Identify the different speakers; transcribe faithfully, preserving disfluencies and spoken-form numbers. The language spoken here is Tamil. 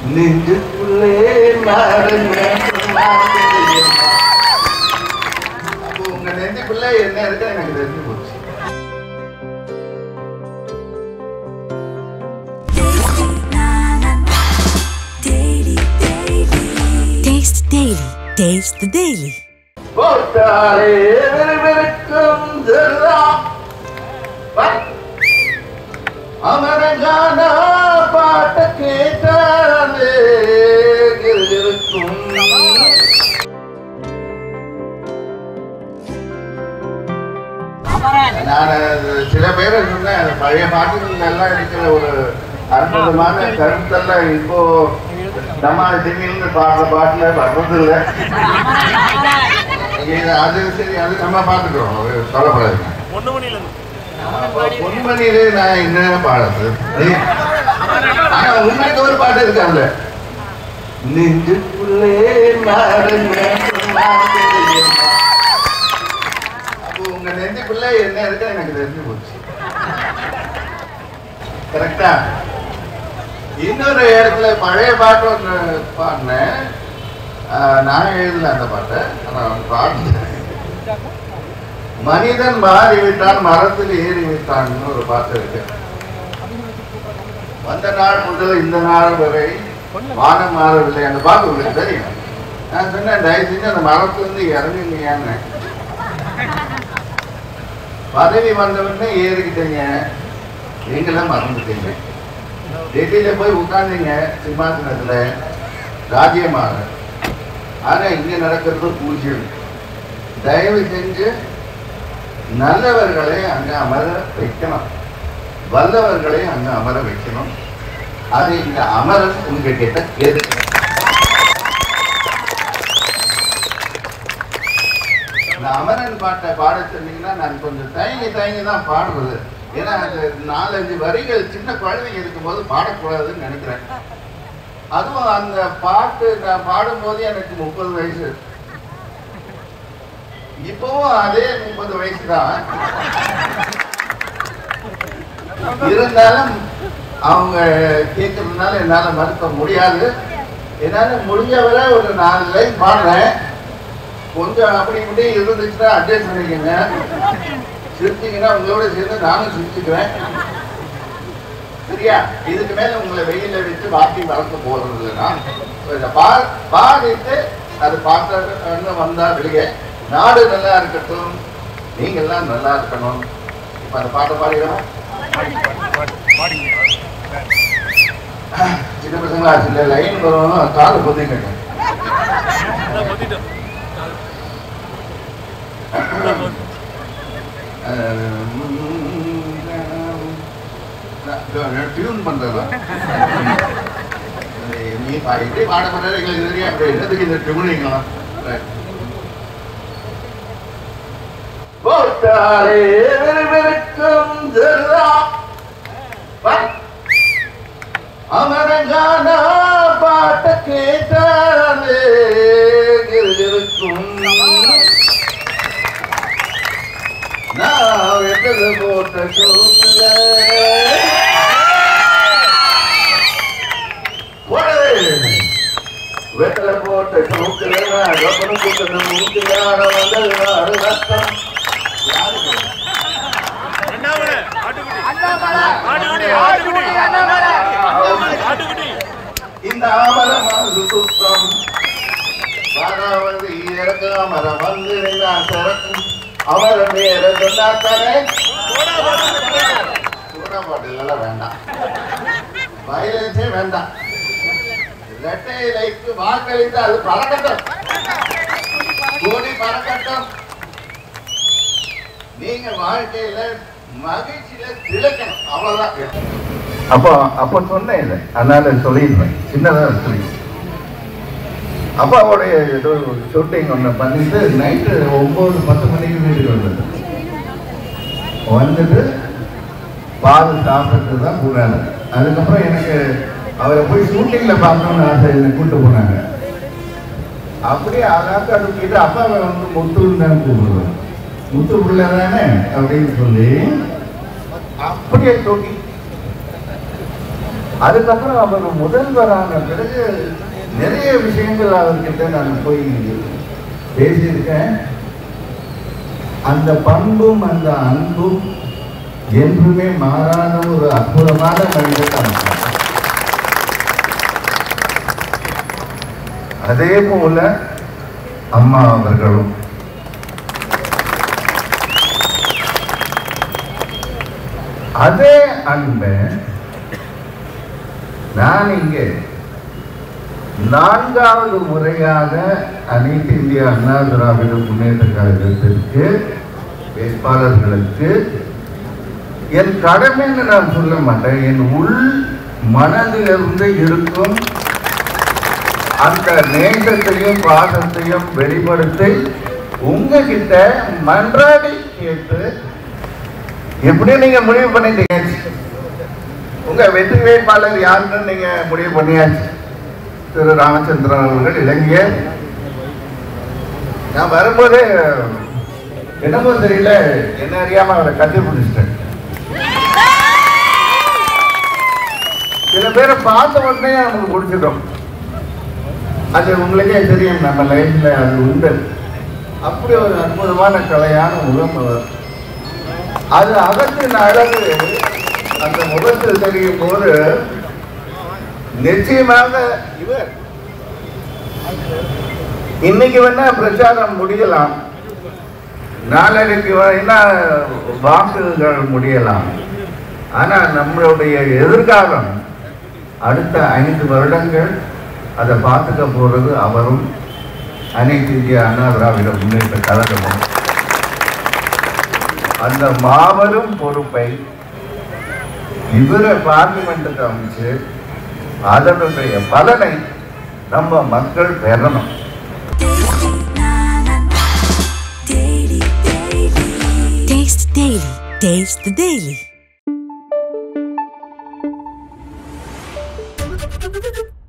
Speaker 1: நெஞ்சுக்குள்ளே அப்போ உங்க நெஞ்சுக்குள்ள என்ன இருக்கு எனக்கு தெரிஞ்சு போச்சு.
Speaker 2: Taste Daily. Taste the Daily.
Speaker 1: போட்டாலே வெறுவெறுக்கும் ஜெல்லா அமரங்கான பாட்ட கேட்டாலே கிருகிருக்கும். நான் சில பேரை சொன்னேன், பழைய பாட்டுகள் எல்லாம் இருக்கிற ஒரு அற்புதமான கருத்தெல்லாம் இப்போ நம்ம திடீர்னு பாடுற பாட்டுல வர்றது இல்லை. அது சரி, அது நம்ம பார்த்துக்கிறோம், சொல்லப்படாதுங்க. பொன்மணியிலே நான் என்ன பாடுறது? ஆனா உங்களுக்கு ஒரு பாட்டு இருக்காங்க, நெஞ்சுக்குள்ளே அப்போ உங்க நெஞ்சுக்குள்ள என்ன இருக்கு எனக்கு தெரிஞ்சு போச்சு. கரெக்டா? இன்னொரு இடத்துல பழைய பாட்டு ஒன்று பாடினேன், நான் எழுதல அந்த பாட்டை, ஆனால் பாடினேன். மனிதன் மாறிவிட்டான் மரத்தில் ஏறிவிட்டான் ஒரு பாட்டு இருக்கு. வந்த நாள் முதல் இந்த நாள் வரை வானம் மாறவில்லை. அந்த பாட்டு உங்களுக்கு தெரியும். நான் சொன்னேன், தயவு செஞ்சு அந்த மரத்துல இருந்து இறங்குங்கன்னு. பதவி வந்தவொடனே ஏறிக்கிட்டீங்க, நீங்களாம் மறந்துட்டீங்க. டெல்லியில போய் உட்கார்ந்தீங்க சிம்மாசனத்துல, ராஜ்யமாக. ஆனா இங்க நடக்கிறது பூஜ்யம். தயவு செஞ்சு நல்லவர்களை அங்க அமர வைக்கணும், வல்லவர்களை அங்க அமர வைக்கணும். அது இந்த அமரன் உங்ககிட்ட கேது. இந்த அமரன் பாட்டை பாட சொன்னீங்கன்னா நான் கொஞ்சம் தயங்கி தயங்கி தான் பாடுறது. ஏன்னா அந்த நாலஞ்சு வரிகள் சின்ன குழந்தைங்க இருக்கும் போது பாடக்கூடாதுன்னு நினைக்கிறேன். அதுவும் அந்த பாட்டு நான் பாடும்போது எனக்கு முப்பது வயசு, இப்பவும் அதே முப்பது வயசு தான். இருந்தாலும் அவங்க கேட்கறதுனால என்னால மறுக்க முடியாது. என்னால முடிஞ்சவரை ஒரு நாலு லைன் பாடுறேன். கொஞ்சம் அப்படி இப்படி இருந்துச்சுன்னா அட்ஜஸ்ட் பண்ணிக்கங்க. சிரிச்சிங்கன்னா உங்களோட சேர்ந்து நானும் சிரிச்சுக்குவேன். சரியா? இதுக்கு மேல உங்களை வெயில வச்சு வாக்கி வளர்க்க போறது இல்லைன்னா பாடிட்டு அது பார்த்து வந்தா வெளியே நாடு நல்லா இருக்கட்டும், நீங்க எல்லாம் நல்லா இருக்கணும். இப்ப அந்த பாட்டை பாடிடுவோம். சின்ன பசங்களா சில லைன் வரும், காலை பொத்திங்க. டியூன் பண்றதா நீ எப்படி பாட பண்றது எங்களுக்கு தெரியும். அப்படி என்னதுக்கு இந்த டியூனிங்களா? போட்டாலே வெறுவெறுக்கும் ஜெல்லா அமரங்கான பாட்ட கேட்டாலே கிருகிருக்கும். நான் வெட்டது போட்ட சோத்துல வெட்டல போட்ட சோத்துல ரப்பனும் கூட்டணும் மூத்துல வந்தது நாடு ரத்தம். இந்த அமரமானது சுத்தம் வந்து இறக்க அமரம் வந்து சிறக்கும். அவரை மேல சொன்னாத்தானே சூடா பாட்டில் எல்லாம் வேண்டாம், வயலன்ஸே வேண்டாம். இரட்டை இலைக்கு வாக்களித்து அது பறக்கட்டும், கோடி பறக்கட்டும். நீங்க வாழ்க்கையில மகிழ்ச்சியில திளைக்கணும், அவ்வளவுதான். அப்போ அப்போ சொன்னேன் இதை, அதனால சொல்லிடுறேன், சின்னதா சொல்லி. அப்பாவோடைய ஏதோ ஷூட்டிங் ஒன்று பண்ணிட்டு நைட்டு ஒன்பது பத்து மணிக்கு வீட்டுக்கு வந்தது. வந்துட்டு பால் சாப்பிட்டு தான் போனாங்க. அதுக்கப்புறம் எனக்கு அவரை போய் ஷூட்டிங்ல பார்க்கணும்னு ஆசை, என்னை கூப்பிட்டு போனாங்க. அப்படியே அழகா தூக்கிட்டு அப்பாவை வந்து முத்துன்னு தான் கூப்பிடுவேன், முத்து பிள்ளை தானே அப்படின்னு சொல்லி அப்படியே தூக்கி அதுக்கப்புறம் அவர் முதல்வரான பிறகு நிறைய விஷயங்கள் அவர்கிட்ட நான் போய் பேசியிருக்கேன். அந்த பண்பும் அந்த அன்பும் என்றுமே மாறாத ஒரு அற்புதமான மனிதர். அதே போல அம்மா அவர்களும் அதே அன்பை நான் இங்கே நான்காவது முறையாக அனைத்து இந்திய அண்ணா திராவிட முன்னேற்ற கழகத்திற்கு வேட்பாளர்களுக்கு என் கடமைன்னு நான் சொல்ல மாட்டேன், என் உள் மனதிலிருந்து இருக்கும் அந்த நேசத்தையும் பாசத்தையும் வெளிப்படுத்தி உங்ககிட்ட மன்றாடி கேட்டு எப்படி நீங்க முடிவு பண்ணிட்டீங்க? உங்க வெற்றி வேட்பாளர் யாருன்னு நீங்க முடிவு பண்ணியாச்சு. திரு ராமச்சந்திரன் அவர்கள் இளைஞர். நான் வரும்போதே என்னமோ தெரியல, என்ன அறியாம அவரை கட்டி பிடிச்சிட்டேன். சில பேரை பார்த்த உடனே நமக்கு பிடிச்சிடும். அது உங்களுக்கே தெரியும், நம்ம லைஃப்ல அது உண்டு. அப்படி ஒரு அற்புதமான கலையான முகம் அவர். அது அகத்தின் அழகு அந்த முகத்தில் தெரியும் போது நிச்சயமாக இவர் இன்னைக்கு வேணா பிரச்சாரம் முடியலாம், நாளைக்கு வேணா வாக்குகள் முடியலாம். ஆனா நம்மளுடைய எதிர்காலம் அடுத்த ஐந்து வருடங்கள் அதை பார்த்துக்க போறது அவரும் அனைத்து இந்திய அண்ணா திராவிட முன்னேற்ற கழகமும். அந்த மாபெரும் பொறுப்பை இவரை பார்லிமெண்ட்டுக்கு அமைச்சு அதனுடைய பலனை நம்ம மக்கள் பெறணும்.
Speaker 2: Taste Daily. Taste the Daily.